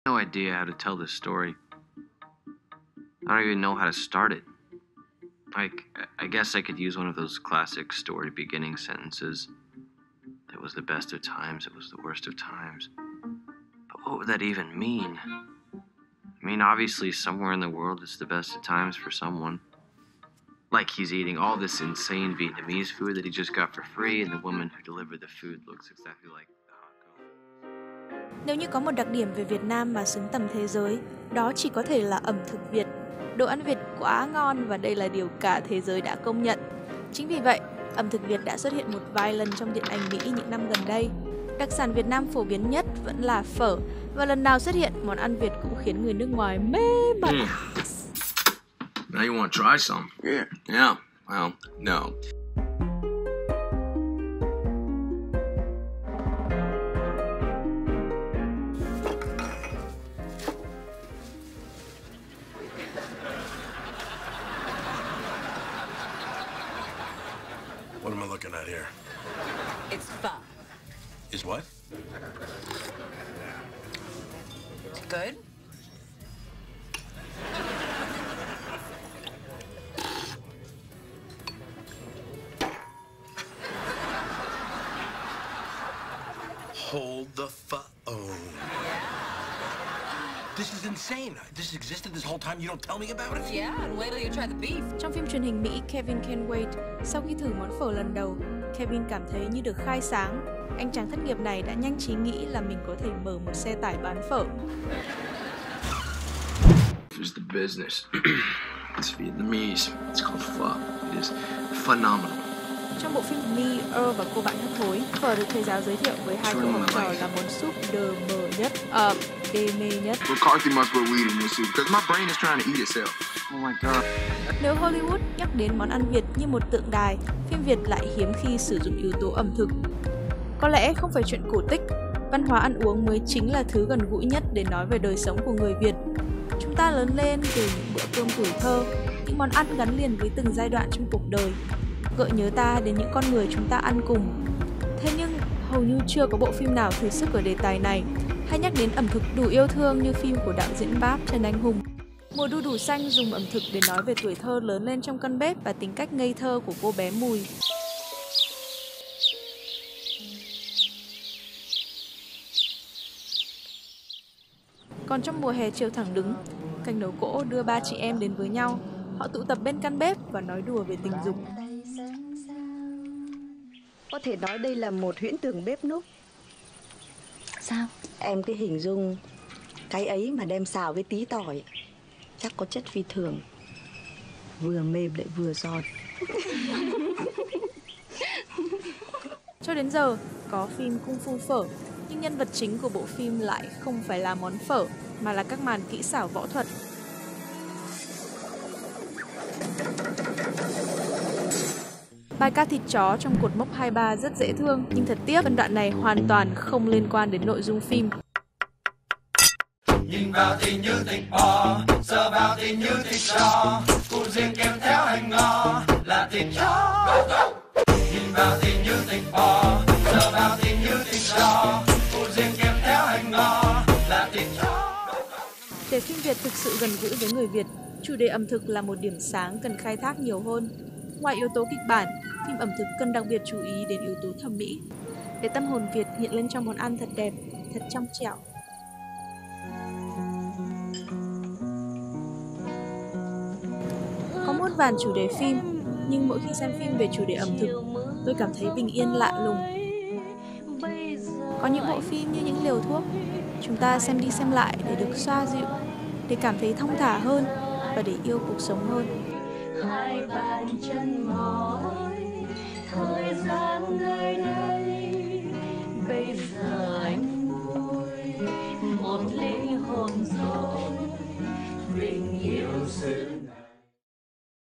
No idea how to tell this story. I don't even know how to start it. I guess I could use one of those classic story beginning sentences. It was the best of times, it was the worst of times. But what would that even mean? I mean, obviously, somewhere in the world it's the best of times for someone. Like he's eating all this insane Vietnamese food that he just got for free, and the woman who delivered the food looks exactly like the hot girl. Nếu như có một đặc điểm về Việt Nam mà xứng tầm thế giới, đó chỉ có thể là ẩm thực Việt. Đồ ăn Việt quá ngon và đây là điều cả thế giới đã công nhận. Chính vì vậy, ẩm thực Việt đã xuất hiện một vài lần trong điện ảnh Mỹ những năm gần đây. Đặc sản Việt Nam phổ biến nhất vẫn là phở, và lần nào xuất hiện, món ăn Việt cũng khiến người nước ngoài mê mẩn. Now you want to try some? Yeah. Yeah. Well, no. What am I looking at here? It's pho. Is what? Good? Hold the phone. This is insane. This existed this whole time. You don't tell me about it? Yeah, and wait till you try the beef. Trong phim truyền hình Mỹ Kevin Can't Wait, sau khi thử món phở lần đầu, Kevin cảm thấy như được khai sáng. Anh chàng thất nghiệp này đã nhanh trí nghĩ là mình có thể mở một xe tải bán phở. Here's the business. It's Vietnamese. It's called pho. It is phenomenal. Trong bộ phim Me, Earl và cô bạn hấp hối, phở được thầy giáo giới thiệu với hai cô học trò là món súp đờ mờ nhất, đê mê nhất. McCarthy must put weed in this soup, because my brain is trying to eat itself. Oh my god. Nếu Hollywood nhắc đến món ăn Việt như một tượng đài, phim Việt lại hiếm khi sử dụng yếu tố ẩm thực. Có lẽ không phải chuyện cổ tích, văn hóa ăn uống mới chính là thứ gần gũi nhất để nói về đời sống của người Việt. Chúng ta lớn lên từ những bữa cơm tuổi thơ, những món ăn gắn liền với từng giai đoạn trong cuộc đời, gợi nhớ ta đến những con người chúng ta ăn cùng. Thế nhưng hầu như chưa có bộ phim nào thử sức ở đề tài này hay nhắc đến ẩm thực đủ yêu thương như phim của đạo diễn Báp Trần Anh Hùng. Mùa đu đủ xanh dùng ẩm thực để nói về tuổi thơ lớn lên trong căn bếp và tính cách ngây thơ của cô bé Mùi. Còn trong mùa hè chiều thẳng đứng, cảnh nấu cỗ đưa ba chị em đến với nhau. Họ tụ tập bên căn bếp và nói đùa về tình dục. Có thể nói đây là một huyễn tưởng bếp núc. Sao? Em cứ hình dung cái ấy mà đem xào với tí tỏi, chắc có chất phi thường, vừa mềm lại vừa giòn. Cho đến giờ, có phim Kung Fu Phở, nhưng nhân vật chính của bộ phim lại không phải là món phở, mà là các màn kỹ xảo võ thuật. Bài ca thịt chó trong cột mốc 23 rất dễ thương, nhưng thật tiếc phân đoạn này hoàn toàn không liên quan đến nội dung phim. Nhìn vào thì như thịt bò, sờ vào thì như thịt giò, phụ riêng kèm theo hành ngò là thịt chó. Nhìn vào thì như thịt bò, sờ vào thì như thịt giò, phụ riêng kèm theo hành ngò là thịt chó. Để phim Việt thực sự gần gũi với người Việt, chủ đề ẩm thực là một điểm sáng cần khai thác nhiều hơn. Ngoài yếu tố kịch bản, phim ẩm thực cần đặc biệt chú ý đến yếu tố thẩm mỹ, để tâm hồn Việt hiện lên trong món ăn thật đẹp, thật trong trẻo. Có muôn vàn chủ đề phim, nhưng mỗi khi xem phim về chủ đề ẩm thực, tôi cảm thấy bình yên lạ lùng. Có những bộ phim như những liều thuốc, chúng ta xem đi xem lại để được xoa dịu, để cảm thấy thong thả hơn và để yêu cuộc sống hơn. Hai bàn chân mỏi, thời gian nơi đây